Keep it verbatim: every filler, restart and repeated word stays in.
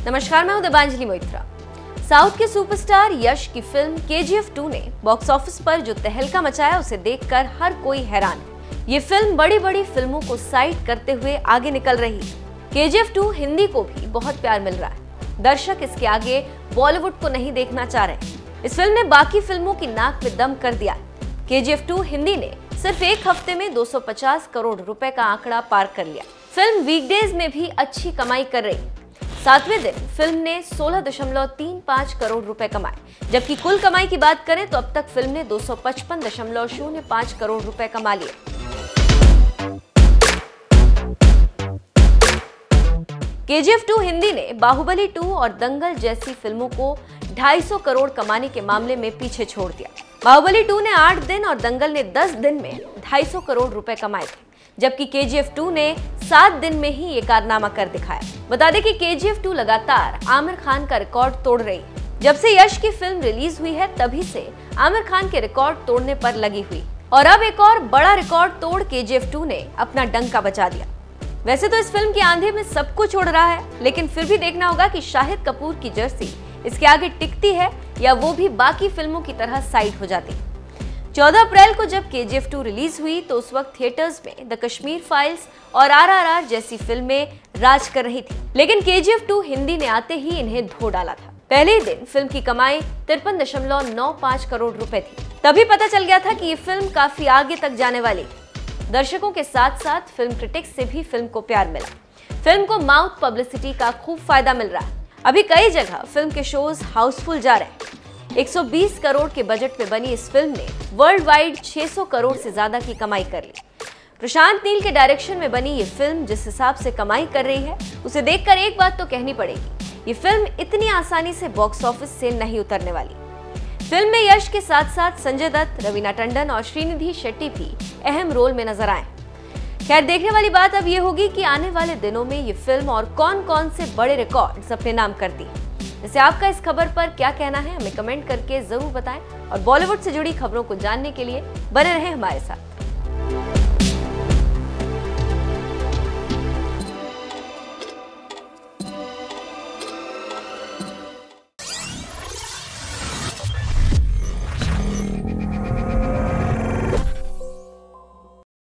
नमस्कार, मैं हूं देबांजलि मोइत्रा। साउथ के सुपरस्टार यश की film K G F two ने बॉक्स ऑफिस पर जो तहलका मचाया उसे देखकर हर कोई हैरान है। ये फिल्म बड़ी बड़ी फिल्मों को साइड करते हुए आगे निकल रही है। के जी एफ टू हिंदी को भी बहुत प्यार मिल रहा है। दर्शक इसके आगे बॉलीवुड को नहीं देखना चाह रहे। इस फिल्म ने बाकी फिल्मों की नाक में दम कर दिया। के जी एफ टू हिंदी ने सिर्फ एक हफ्ते में दो सौ पचास करोड़ रुपए का आंकड़ा पार कर लिया। फिल्म वीकडेज में भी अच्छी कमाई कर रही। सातवें दिन फिल्म ने सोलह दशमलव तीन पाँच करोड़ रुपए कमाए, जबकि कुल कमाई की बात करें तो अब तक फिल्म ने दो सौ पचपन दशमलव शून्य पाँच करोड़ रुपए कमा लिए। के जी एफ टू हिंदी ने बाहुबली टू और दंगल जैसी फिल्मों को ढाई सौ करोड़ कमाने के मामले में पीछे छोड़ दिया। बाहुबली टू ने आठ दिन और दंगल ने दस दिन में ढाई सौ करोड़ रुपए कमाए थे, जबकि के जी एफ टू ने सात दिन में ही ये कारनामा कर दिखाया। बता दें कि के जी एफ टू लगातार आमिर खान का रिकॉर्ड तोड़ रही है। जब से यश की फिल्म रिलीज हुई है तभी से आमिर खान के रिकॉर्ड तोड़ने पर लगी हुई, और अब एक और बड़ा रिकॉर्ड तोड़ के जी एफ टू ने अपना डंका बजा दिया। वैसे तो इस फिल्म के आंधे में सब कुछ उड़ रहा है, लेकिन फिर भी देखना होगा कि शाहिद कपूर की जर्सी इसके आगे टिकती है या वो भी बाकी फिल्मों की तरह साइड हो जाती है। चौदह अप्रैल को जब के जी एफ टू रिलीज हुई तो उस वक्त थिएटर्स में द कश्मीर फाइल्स और आर आर आर जैसी फिल्में राज कर रही थी, लेकिन के जी एफ टू हिंदी ने आते ही इन्हें धो डाला था। पहले ही दिन फिल्म की कमाई तिरपन दशमलव नौ पाँच करोड़ रुपए थी। तभी पता चल गया था कि ये फिल्म काफी आगे तक जाने वाली है। दर्शकों के साथ साथ फिल्म क्रिटिक्स से भी फिल्म को प्यार मिला। फिल्म को माउथ पब्लिसिटी का खूब फायदा मिल रहा है। अभी कई जगह फिल्म के शोज हाउसफुल जा रहे हैं। एक सौ बीस करोड़ के बजट में बनी इस फिल्म ने वर्ल्ड वाइड छह सौ करोड़ से ज्यादा की कमाई कर ली। प्रशांत नील के डायरेक्शन में बनी ये फिल्म जिस हिसाब से कमाई कर रही है उसे देखकर एक बात तो कहनी पड़ेगी, ये फिल्म इतनी आसानी से बॉक्स ऑफिस से नहीं उतरने वाली। फिल्म में यश के साथ साथ संजय दत्त, रवीना टंडन और श्रीनिधि शेट्टी भी अहम रोल में नजर आए। खैर, देखने वाली बात अब ये होगी कि आने वाले दिनों में ये फिल्म और कौन कौन से बड़े रिकॉर्ड्स अपने नाम करती है। वैसे आपका इस खबर पर क्या कहना है, हमें कमेंट करके जरूर बताएं, और बॉलीवुड से जुड़ी खबरों को जानने के लिए बने रहें हमारे साथ।